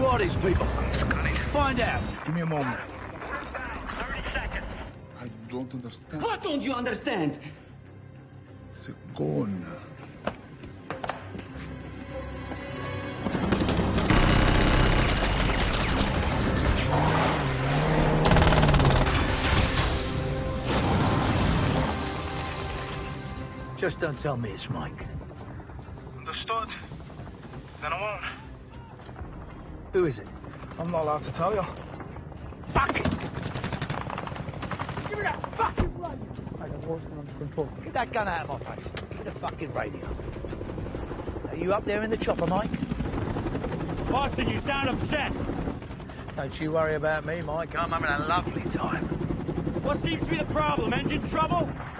Who are these people? Scanning. Find out. Give me a moment. 30 seconds. I don't understand. What don't you understand? It's a gun. Just don't tell me it's Mike. Understood. Then I won't. Who is it? I'm not allowed to tell you. Fuck it! Give me that fucking radio! I got worse than under control. Get that gun out of my face. Get the fucking radio. Are you up there in the chopper, Mike? Boston, you sound upset. Don't you worry about me, Mike. I'm having a lovely time. What seems to be the problem? Engine trouble?